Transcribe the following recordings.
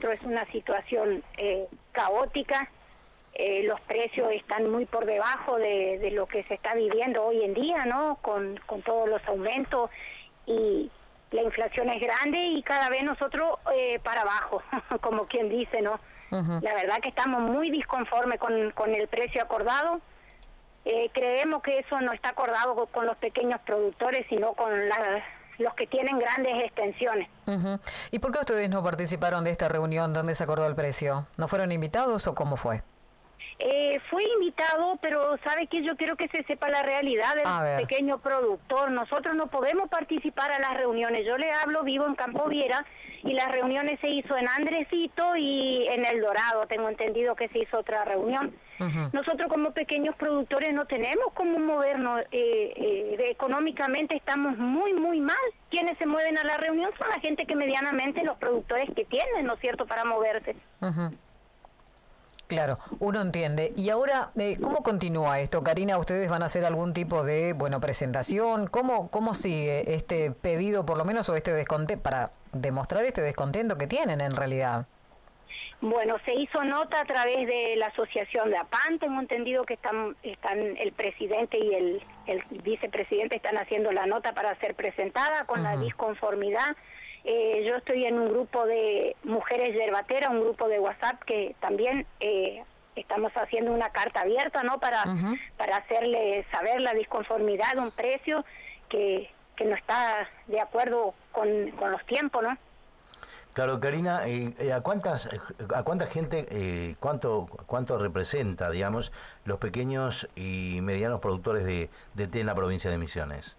nuestro es una situación caótica. Los precios están muy por debajo de lo que se está viviendo hoy en día, ¿no? Con todos los aumentos, y la inflación es grande y cada vez nosotros para abajo, como quien dice, ¿no? La verdad que estamos muy disconformes con el precio acordado. Creemos que eso no está acordado con los pequeños productores, sino con los que tienen grandes extensiones. ¿Y por qué ustedes no participaron de esta reunión donde se acordó el precio? ¿No fueron invitados o cómo fue? Fue invitado, pero ¿sabe qué? Yo quiero que se sepa la realidad del pequeño productor. Nosotros no podemos participar a las reuniones. Yo le hablo, vivo en Campo Viera, y las reuniones se hizo en Andresito y en El Dorado. Tengo entendido que se hizo otra reunión. Nosotros como pequeños productores no tenemos cómo movernos. Económicamente estamos muy, muy mal. Quienes se mueven a la reunión son la gente que medianamente, los productores que tienen, ¿no es cierto?, para moverse. Claro, uno entiende. Y ahora, ¿cómo continúa esto? Karina, ¿ustedes van a hacer algún tipo de, presentación? ¿Cómo sigue este pedido, por lo menos, o este descontento, para demostrar este descontento que tienen en realidad? Bueno, se hizo nota a través de la asociación de APAN. Tengo entendido que están el presidente y el vicepresidente están haciendo la nota para ser presentada con la disconformidad. Yo estoy en un grupo de mujeres yerbateras, un grupo de WhatsApp que también estamos haciendo una carta abierta, ¿no? Para hacerle saber la disconformidad de un precio que no está de acuerdo con los tiempos, ¿no? Claro, Karina, ¿a cuánta gente, cuánto representa, digamos, los pequeños y medianos productores de té en la provincia de Misiones?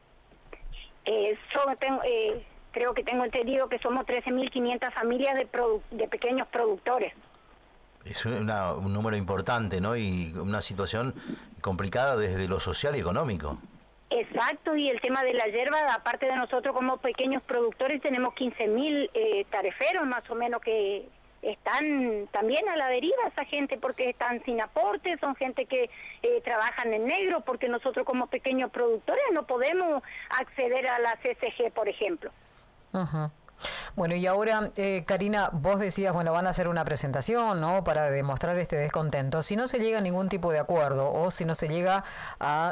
Creo que tengo entendido que somos 13.500 familias de pequeños productores. Es un número importante, ¿no? Y una situación complicada desde lo social y económico. Exacto, y el tema de la yerba, aparte de nosotros como pequeños productores, tenemos 15.000 tareferos más o menos que están también a la deriva, esa gente, porque están sin aporte, son gente que trabajan en negro, porque nosotros como pequeños productores no podemos acceder a la CSG, por ejemplo. Bueno, y ahora, Karina, vos decías, van a hacer una presentación, ¿no?, para demostrar este descontento. Si no se llega a ningún tipo de acuerdo, o si no se llega a,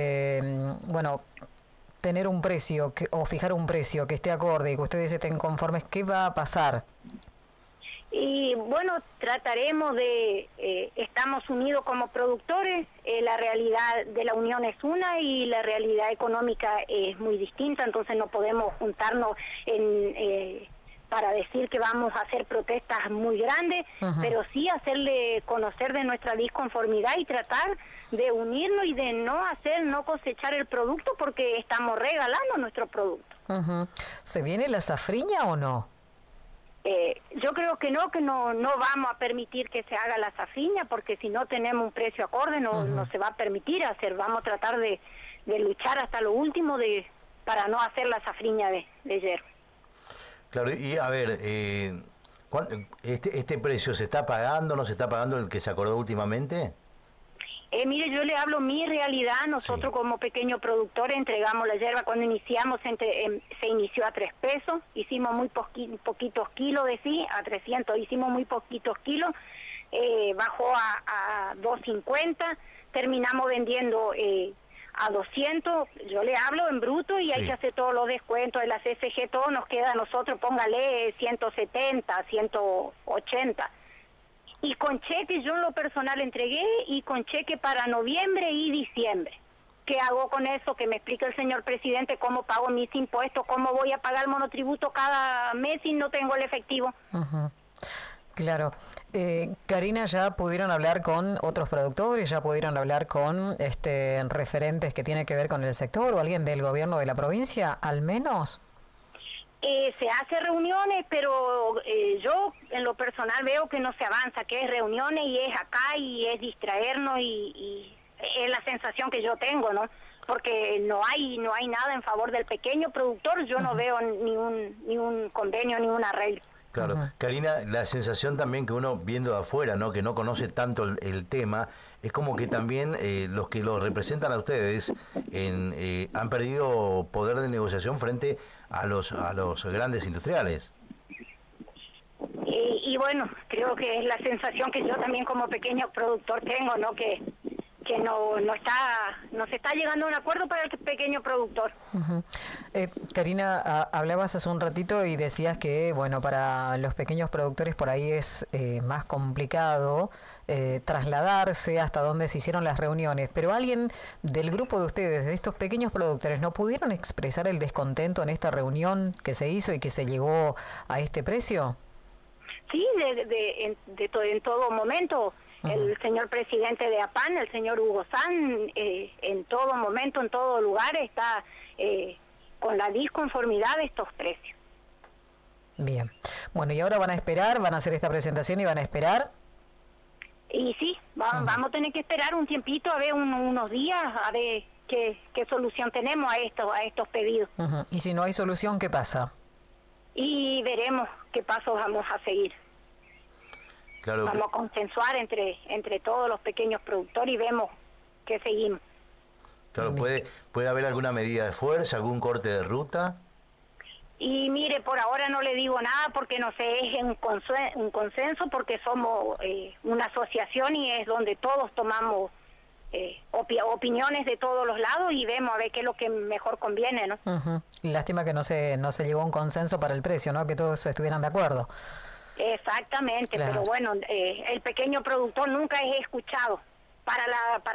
tener un precio, o fijar un precio que esté acorde y que ustedes estén conformes, ¿qué va a pasar? Y bueno, trataremos de, estamos unidos como productores, la realidad de la unión es una y la realidad económica es muy distinta, entonces no podemos juntarnos para decir que vamos a hacer protestas muy grandes, pero sí hacerle conocer de nuestra disconformidad y tratar de unirnos y de no cosechar el producto porque estamos regalando nuestro producto. ¿Se viene la safriña o no? Yo creo que no vamos a permitir que se haga la safriña, porque si no tenemos un precio acorde no se va a permitir hacer. Vamos a tratar de luchar hasta lo último para no hacer la safriña de hierro. Claro, y a ver, ¿este precio se está pagando, no se está pagando el que se acordó últimamente? Mire, yo le hablo mi realidad. Nosotros como pequeños productores entregamos la yerba. Cuando iniciamos se inició a 3 pesos, hicimos muy poquitos kilos a 300, hicimos muy poquitos kilos, bajó a 2.50, terminamos vendiendo a 200, yo le hablo en bruto y hay que hacer todos los descuentos de la CSG, todo nos queda a nosotros, póngale 170, 180. Y con cheque, yo en lo personal entregué, y con cheque para noviembre y diciembre. ¿Qué hago con eso? Que me explique el señor presidente cómo pago mis impuestos, cómo voy a pagar el monotributo cada mes si no tengo el efectivo. Claro. Karina, ¿ya pudieron hablar con otros productores? ¿Ya pudieron hablar con referentes que tienen que ver con el sector o alguien del gobierno de la provincia, al menos? Se hace reuniones, pero yo en lo personal veo que no se avanza, que es reuniones y es acá y es distraernos y es la sensación que yo tengo, ¿no? Porque no hay nada en favor del pequeño productor, yo no veo ni un convenio, ni un arreglo. Claro, Karina, la sensación también que uno viendo de afuera, ¿no?, que no conoce tanto el tema, es como que también los que los representan a ustedes han perdido poder de negociación frente a los grandes industriales. Y bueno, creo que es la sensación que yo también como pequeño productor tengo, ¿no? Que no se está llegando a un acuerdo para el pequeño productor. Uh-huh. Karina, hablabas hace un ratito y decías que, bueno, para los pequeños productores por ahí es más complicado trasladarse hasta donde se hicieron las reuniones, pero alguien del grupo de ustedes, de estos pequeños productores, ¿no pudieron expresar el descontento en esta reunión que se hizo y que se llegó a este precio? Sí, en todo momento. El señor presidente de APAN, el señor Hugo San, en todo momento, en todo lugar, está con la disconformidad de estos precios. Bien. Bueno, y ahora van a esperar, van a hacer esta presentación y van a esperar. Y sí, vamos a tener que esperar un tiempito, a ver unos días, a ver qué solución tenemos a estos pedidos. Y si no hay solución, ¿qué pasa? Y veremos qué pasos vamos a seguir. Claro. Vamos a consensuar entre todos los pequeños productores y vemos qué seguimos. Claro, ¿puede haber alguna medida de fuerza, algún corte de ruta? Y mire, por ahora no le digo nada porque no sé, es un consenso porque somos una asociación y es donde todos tomamos opiniones de todos los lados y vemos a ver qué es lo que mejor conviene, ¿no? Lástima que no se llegó a un consenso para el precio, ¿no? Que todos estuvieran de acuerdo. Exactamente, claro. Pero bueno, el pequeño productor nunca es escuchado para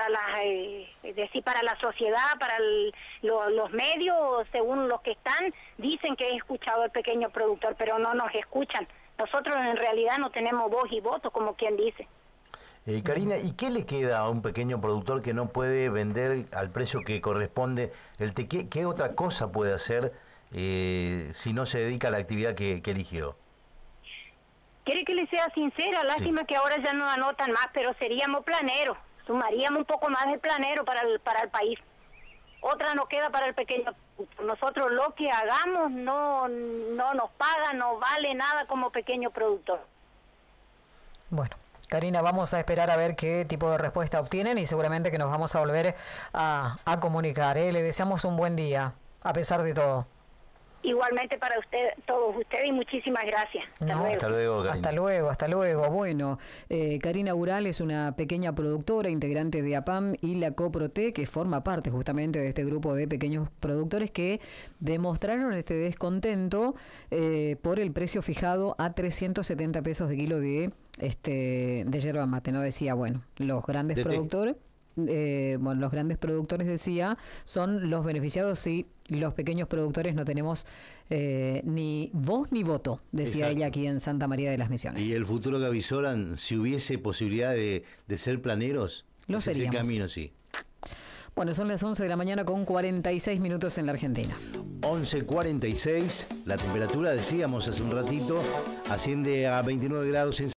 la sociedad, para los medios, según los que están, dicen que es escuchado el pequeño productor, pero no nos escuchan. Nosotros en realidad no tenemos voz y voto, como quien dice. Karina, ¿y qué le queda a un pequeño productor que no puede vender al precio que corresponde? ¿Qué otra cosa puede hacer si no se dedica a la actividad que eligió? ¿Quiere que le sea sincera? Lástima que ahora ya no anotan más, pero seríamos planeros. Sumaríamos un poco más de planero para el país. Otra no queda para el pequeño. Nosotros lo que hagamos no nos paga, no vale nada como pequeño productor. Bueno, Karina, vamos a esperar a ver qué tipo de respuesta obtienen y seguramente que nos vamos a volver a comunicar. Le deseamos un buen día, a pesar de todo. Igualmente para todos ustedes y muchísimas gracias. Hasta luego, Karina. Hasta luego. Bueno, Karina Ural es una pequeña productora, integrante de APAM y la Coprote, que forma parte justamente de este grupo de pequeños productores que demostraron este descontento por el precio fijado a 370 pesos de kilo de yerba mate. No decía, bueno, los grandes productores... los grandes productores, decía, son los beneficiados si los pequeños productores no tenemos ni voz ni voto, decía ella aquí en Santa María de las Misiones. Y el futuro que avisoran, si hubiese posibilidad de ser planeros, lo seríamos. El camino, sí. Bueno, son las 11 de la mañana con 46 minutos en la Argentina. 11:46, la temperatura, decíamos hace un ratito, asciende a 29 grados en